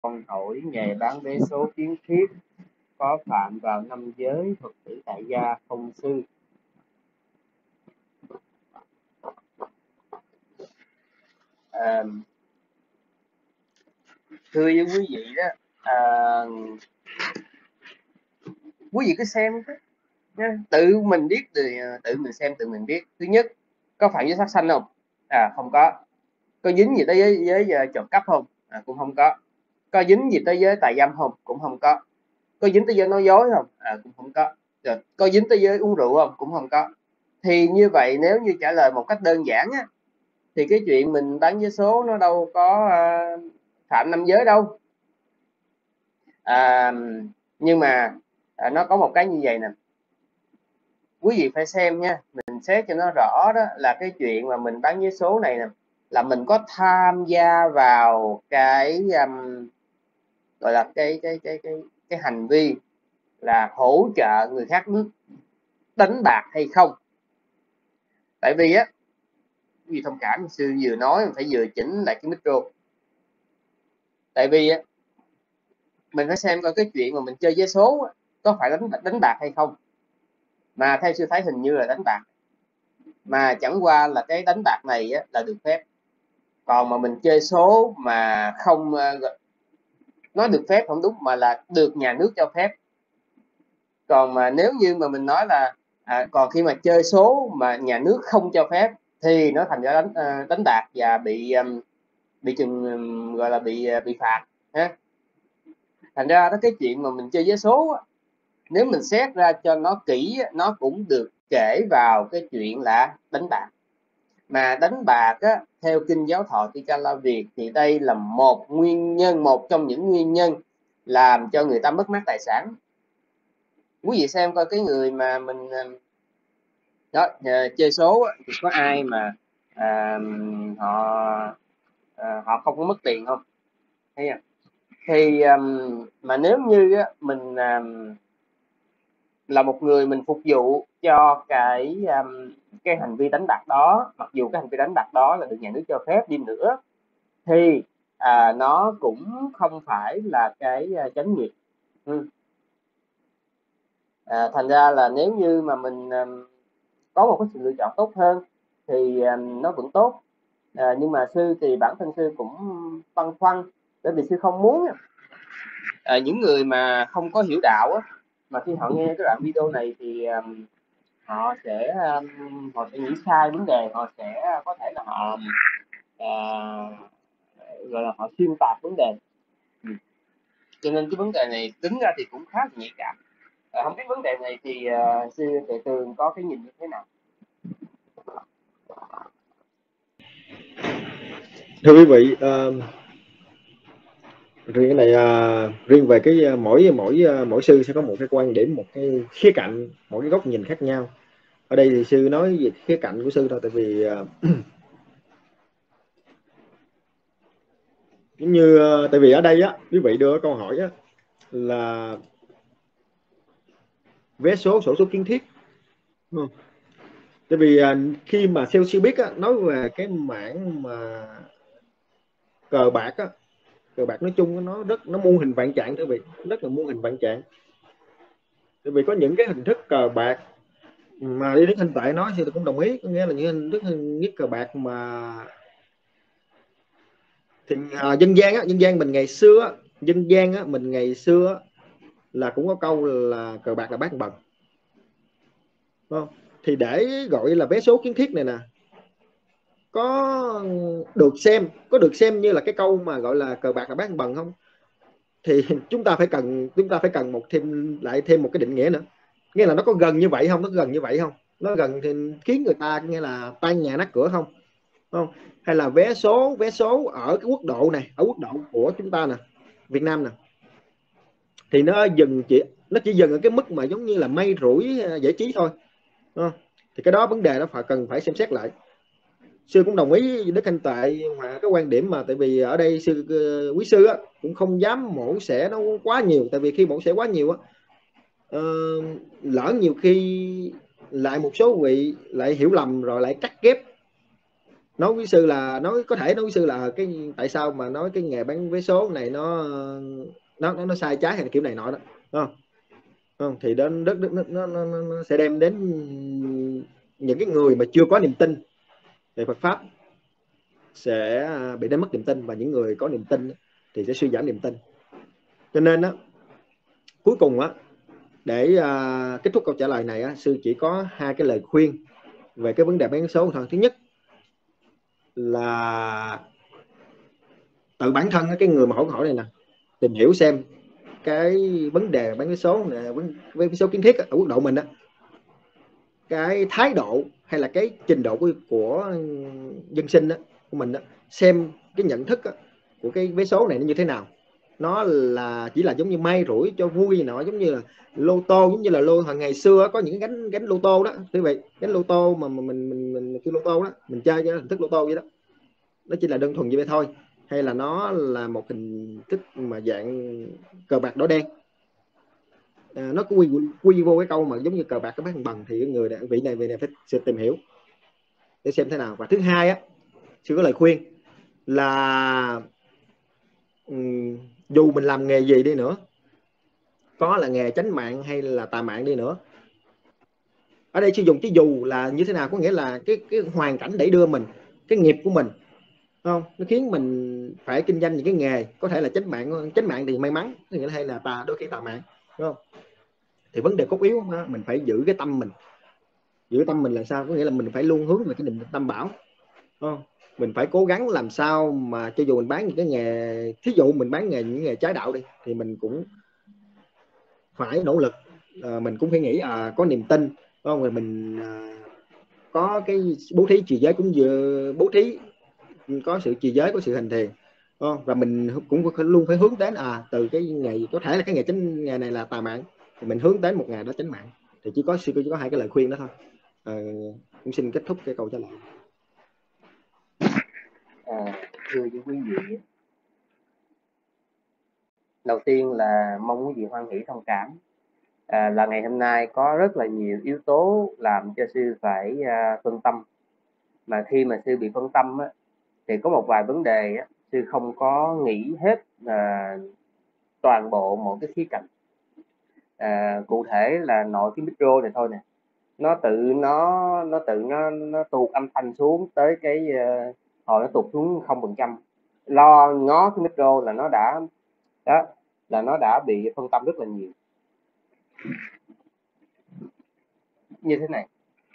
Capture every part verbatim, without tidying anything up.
Con hỏi nghề bán vé số kiến thiết có phạm vào năm giới Phật tử tại gia không sư? À, thưa với quý vị đó, à, quý vị cứ xem nha, tự mình biết thì tự mình xem tự mình biết. Thứ nhất, có phạm giới sát sanh không? À không có. Có dính gì tới giới, giới, giới trộm cắp không? À cũng không có. Có dính gì tới giới tà dâm không? Cũng không có. Có dính tới giới nói dối không? À cũng không có. Rồi có dính tới giới uống rượu không? Cũng không có. Thì như vậy nếu như trả lời một cách đơn giản á, thì cái chuyện mình bán vé số nó đâu có à, phạm năm giới đâu. À, nhưng mà à, nó có một cái như vậy nè, quý vị phải xem nha, mình xét cho nó rõ đó là cái chuyện mà mình bán vé số này nè, là mình có tham gia vào cái um, gọi là cái cái cái cái cái hành vi là hỗ trợ người khác nước đánh bạc hay không. Tại vì á, quý vị thông cảm, sư vừa nói phải vừa chỉnh lại cái micro. Tại vì á, mình phải xem coi cái chuyện mà mình chơi vé số có phải đánh đánh bạc hay không. Mà theo sư thấy hình như là đánh bạc, mà chẳng qua là cái đánh bạc này á, là được phép. Còn mà mình chơi số mà không, nói được phép không đúng, mà là được nhà nước cho phép. Còn mà nếu như mà mình nói là à, còn khi mà chơi số mà nhà nước không cho phép thì nó thành ra đánh đánh bạc và bị bị chừng gọi là bị bị phạt ha. Thành ra đó, cái chuyện mà mình chơi vé số nếu mình xét ra cho nó kỹ, nó cũng được kể vào cái chuyện là đánh bạc. Mà đánh bạc á, theo kinh giáo Thọ Tỳ Ca La Việt thì đây là một nguyên nhân, một trong những nguyên nhân làm cho người ta mất mát tài sản. Quý vị xem coi cái người mà mình đó chơi số thì có ai mà à, họ à, họ không có mất tiền không? Thấy không? Thì um, mà nếu như á, mình um, là một người mình phục vụ cho cái um, cái hành vi đánh bạc đó, mặc dù cái hành vi đánh bạc đó là được nhà nước cho phép đi nữa, thì à, nó cũng không phải là cái uh, chánh nghiệp. Ừ. À, thành ra là nếu như mà mình um, có một cái sự lựa chọn tốt hơn thì um, nó vẫn tốt. À, nhưng mà sư thì bản thân sư cũng băn khoăn, bởi vì sư không muốn à, những người mà không có hiểu đạo á, mà khi họ nghe cái đoạn video này thì um, họ sẽ um, họ sẽ nghĩ sai vấn đề, họ sẽ có thể là họ uh, gọi là họ xuyên tạc vấn đề. Ừ. Cho nên cái vấn đề này tính ra thì cũng khá là nhạy cảm. À, không biết vấn đề này thì uh, sư Tuệ Tường có cái nhìn như thế nào? Thưa quý vị, uh, riêng cái này uh, riêng về cái uh, mỗi mỗi uh, mỗi sư sẽ có một cái quan điểm, một cái khía cạnh, một cái góc nhìn khác nhau. Ở đây thì sư nói về khía cạnh của sư thôi, tại vì uh, giống như uh, tại vì ở đây á, quý vị đưa câu hỏi á là vé số, sổ số kiến thiết. Ừ. Tại vì uh, khi mà theo sư biết á, nói về cái mảng mà cờ bạc á, cờ bạc nói chung nó rất nó muôn hình vạn trạng, thưa quý vị, rất là muôn hình vạn trạng. Tại vì có những cái hình thức cờ bạc mà đi đến hình tại nói thì tôi cũng đồng ý, có nghĩa là những hình thức nhất cờ bạc mà thì à, dân gian á, dân gian mình ngày xưa á, dân gian á, mình ngày xưa á, là cũng có câu là cờ bạc là bán bần, đúng không? Thì để gọi là vé số kiến thiết này nè, có được xem có được xem như là cái câu mà gọi là cờ bạc là bán bần không? Thì chúng ta phải cần chúng ta phải cần một thêm lại thêm một cái định nghĩa nữa, nghĩa là nó có gần như vậy không, nó gần như vậy không, nó gần thì khiến người ta nghĩa là tan nhà nát cửa không, không? Hay là vé số vé số ở cái quốc độ này, ở quốc độ của chúng ta nè, Việt Nam nè, thì nó dừng chỉ nó chỉ dừng ở cái mức mà giống như là may rủi giải trí thôi, đúng không? Thì cái đó vấn đề nó phải cần phải xem xét lại. Sư cũng đồng ý với Đức Thanh Tệ mà cái quan điểm, mà tại vì ở đây sư quý sư á, cũng không dám mổ xẻ nó quá nhiều, tại vì khi mổ xẻ quá nhiều á, uh, lỡ nhiều khi lại một số vị lại hiểu lầm rồi lại cắt ghép nói với sư là nói có thể nói với sư là cái tại sao mà nói cái nghề bán vé số này nó nó nó, nó sai trái hay là kiểu này nọ đó, đúng không? Không, thì đến đất nó, nó, nó, nó sẽ đem đến những cái người mà chưa có niềm tin về Phật pháp sẽ bị đánh mất niềm tin, và những người có niềm tin thì sẽ suy giảm niềm tin. Cho nên đó, cuối cùng á, để uh, kết thúc câu trả lời này á, sư chỉ có hai cái lời khuyên về cái vấn đề bán số thôi. Thứ nhất là tự bản thân cái người mà hỏi câu hỏi này nè, tìm hiểu xem cái vấn đề bán vé số này, với vé số kiến thiết ở quốc độ mình á, cái thái độ hay là cái trình độ của, của dân sinh đó, của mình đó, xem cái nhận thức đó, của cái vé số này nó như thế nào. Nó là chỉ là giống như may rủi cho vui nọ, giống như là lô tô, giống như là lô hồi ngày xưa có những gánh gánh lô tô đó quý vị, gánh lô tô mà mình mình mình cái lô tô đó mình chơi cái hình thức lô tô vậy đó, nó chỉ là đơn thuần như vậy thôi, hay là nó là một hình thức mà dạng cờ bạc đỏ đen. À, nó quy quy vô cái câu mà giống như cờ bạc cái bán bằng, thì người này, vị này vị này phải sẽ tìm hiểu để xem thế nào. Và thứ hai á, sư có lời khuyên là um, dù mình làm nghề gì đi nữa, có là nghề chánh mạng hay là tà mạng đi nữa, ở đây sử dụng cái dù là như thế nào, có nghĩa là cái cái hoàn cảnh để đưa mình, cái nghiệp của mình, không, nó khiến mình phải kinh doanh những cái nghề có thể là chánh mạng. Chánh mạng thì may mắn, nghĩa là hay là tà, đôi khi tà mạng, đúng không? Thì vấn đề cốt yếu đó, mình phải giữ cái tâm mình. Giữ tâm mình là sao? Có nghĩa là mình phải luôn hướng về cái niềm tâm bảo, đúng không? Mình phải cố gắng làm sao mà cho dù mình bán những cái nghề, thí dụ mình bán nghề những nghề trái đạo đi, thì mình cũng phải nỗ lực, à, mình cũng phải nghĩ à, có niềm tin, đúng không? Rồi mình à, có cái bố thí trì giới, cũng vừa bố thí, có sự trì giới, có sự hành thiền, đúng không? Và mình cũng luôn phải hướng đến à từ cái nghề, có thể là cái nghề chính nghề này là tà mạng, thì mình hướng đến một ngày đó chánh mạng. Thì chỉ có sư chỉ có hai cái lời khuyên đó thôi. À, cũng xin kết thúc cái câu trả lời. À, thưa với quý vị, đầu tiên là mong quý vị hoan hỷ thông cảm, à, là ngày hôm nay có rất là nhiều yếu tố làm cho sư phải à, phân tâm, mà khi mà sư bị phân tâm á, thì có một vài vấn đề á, sư không có nghĩ hết à, toàn bộ một cái khía cạnh. À, cụ thể là nội cái micro này thôi nè, nó tự nó nó tự nó nó tuột âm thanh xuống tới cái uh, hồi nó tụt xuống không phần trăm, lo ngó cái micro là nó đã đó là nó đã bị phân tâm rất là nhiều. Như thế này,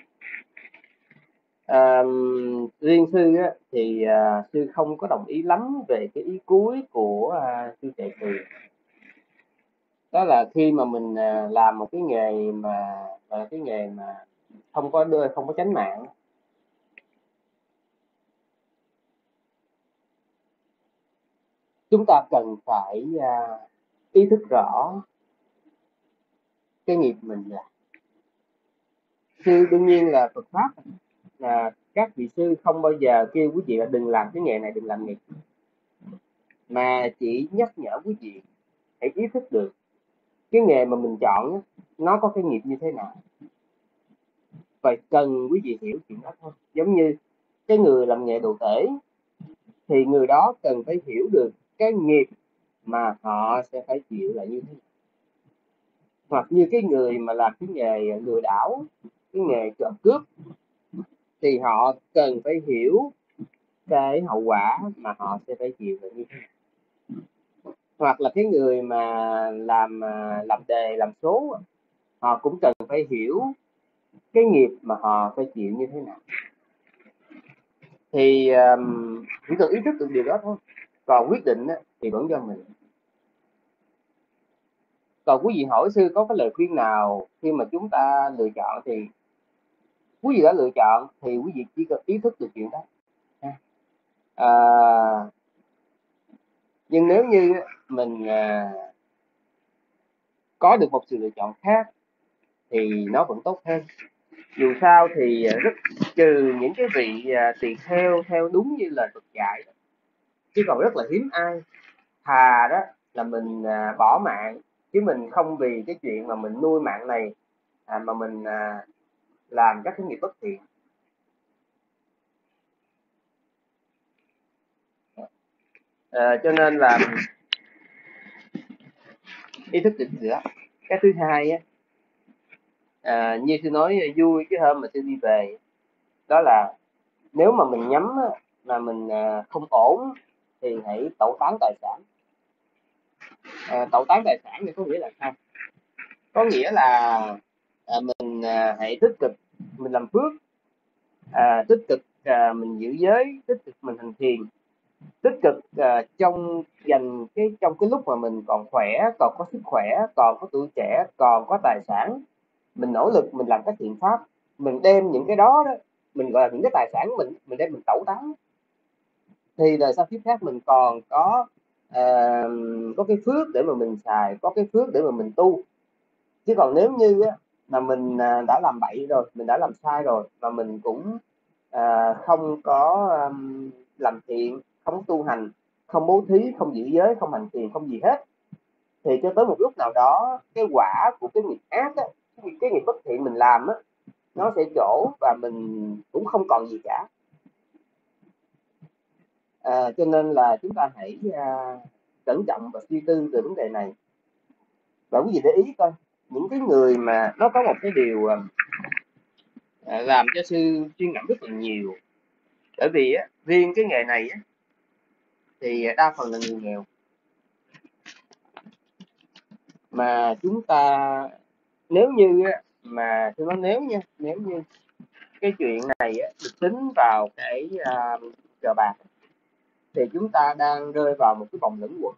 à, riêng sư á, thì à, sư không có đồng ý lắm về cái ý cuối của à, sư Tề Tuyền, đó là khi mà mình à, làm một cái nghề mà là cái nghề mà không có đưa không có chánh mạng, chúng ta cần phải à, ý thức rõ cái nghiệp mình làm. Sư đương nhiên là Phật pháp, là các vị sư không bao giờ kêu quý vị là đừng làm cái nghề này, đừng làm nghề, mà chỉ nhắc nhở quý vị hãy ý thức được cái nghề mà mình chọn nó có cái nghiệp như thế nào, và cần quý vị hiểu chuyện đó thôi. Giống như cái người làm nghề đồ tể thì người đó cần phải hiểu được cái nghiệp mà họ sẽ phải chịu là như thế nào. Hoặc như cái người mà làm cái nghề lừa đảo, cái nghề trộm cướp, thì họ cần phải hiểu cái hậu quả mà họ sẽ phải chịu là như thế nào. Hoặc là cái người mà làm làm đề làm số, họ cũng cần phải hiểu cái nghiệp mà họ phải chịu như thế nào. Thì um, chỉ cần ý thức được điều đó thôi, còn quyết định thì vẫn do mình. Còn quý vị hỏi sư có cái lời khuyên nào khi mà chúng ta lựa chọn, thì quý vị đã lựa chọn thì quý vị chỉ cần ý thức được chuyện đó. À, nhưng nếu như mình à, có được một sự lựa chọn khác thì nó vẫn tốt hơn. Dù sao thì rất trừ những cái vị à, tỳ kheo theo đúng như lời Phật dạy, chứ còn rất là hiếm ai. Thà đó là mình à, bỏ mạng, chứ mình không vì cái chuyện mà mình nuôi mạng này à, mà mình à, làm các cái nghiệp bất thiện. À, cho nên là ý thức được nữa. Cái thứ hai á, à, như tôi nói vui cái hôm mà tôi đi về, đó là nếu mà mình nhắm á, mà mình à, không ổn thì hãy tẩu tán tài sản. À, tẩu tán tài sản thì có nghĩa là sao? Có nghĩa là à, mình à, hãy tích cực mình làm phước, à, tích cực à, mình giữ giới, tích cực mình hành thiền, tích cực à, trong dành cái trong cái lúc mà mình còn khỏe, còn có sức khỏe, còn có tuổi trẻ, còn có tài sản, mình nỗ lực mình làm các thiện pháp, mình đem những cái đó đó, mình gọi là những cái tài sản của mình mình đem mình tẩu tán, thì đời sau kiếp khác mình còn có à, có cái phước để mà mình xài, có cái phước để mà mình tu. Chứ còn nếu như á, mà mình à, đã làm bậy rồi, mình đã làm sai rồi và mình cũng à, không có um, làm thiện, không tu hành, không bố thí, không giữ giới, không hành thiền, không gì hết, thì cho tới một lúc nào đó cái quả của cái nghiệp ác á, cái, cái nghiệp bất thiện mình làm á, nó sẽ trổ và mình cũng không còn gì cả. À, cho nên là chúng ta hãy à, cẩn trọng và suy tư về vấn đề này. Và quý vị để ý coi, những cái người mà nó có một cái điều à, làm cho sư suy ngẫm rất là nhiều. Bởi vì á, riêng cái nghề này á, thì đa phần là người nghèo, mà chúng ta nếu như á, mà tôi nói nếu nha, nếu như cái chuyện này á, được tính vào cái uh, cờ bạc, thì chúng ta đang rơi vào một cái vòng luẩn quẩn.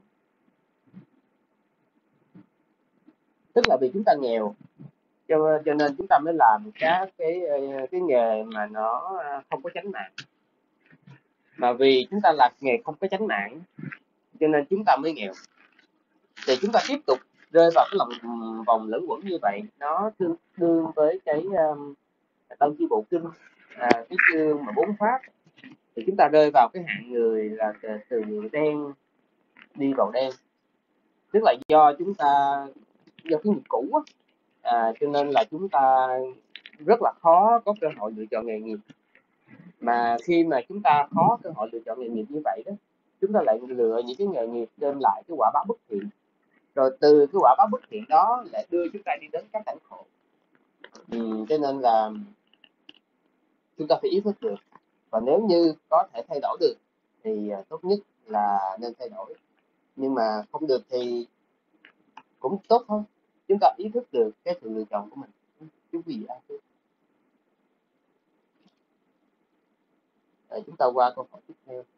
Tức là vì chúng ta nghèo, cho cho nên chúng ta mới làm các cái cái nghề mà nó không có chánh mạng. Mà vì chúng ta làm nghề không có chánh mạng, cho nên chúng ta mới nghèo. Thì chúng ta tiếp tục rơi vào cái lòng vòng luẩn quẩn như vậy, nó tương đương với cái um, Tân Chi Bộ Kinh, à, cái chương mà bốn pháp, thì chúng ta rơi vào cái hạng người là từ đen đi vào đen. Tức là do chúng ta do cái nghiệp cũ á, à, cho nên là chúng ta rất là khó có cơ hội lựa chọn nghề nghiệp. Mà khi mà chúng ta khó cơ hội lựa chọn nghề nghiệp như vậy đó, chúng ta lại lựa những cái nghề nghiệp đem lại cái quả báo bất thiện, rồi từ cái quả báo bất thiện đó lại đưa chúng ta đi đến các cảnh khổ. Ừ, cho nên là chúng ta phải ý thức được, và nếu như có thể thay đổi được thì tốt nhất là nên thay đổi, nhưng mà không được thì cũng tốt thôi. Chúng ta ý thức được cái sự lựa chọn của mình. Chú vị ai chứ? Để chúng ta qua câu hỏi tiếp theo.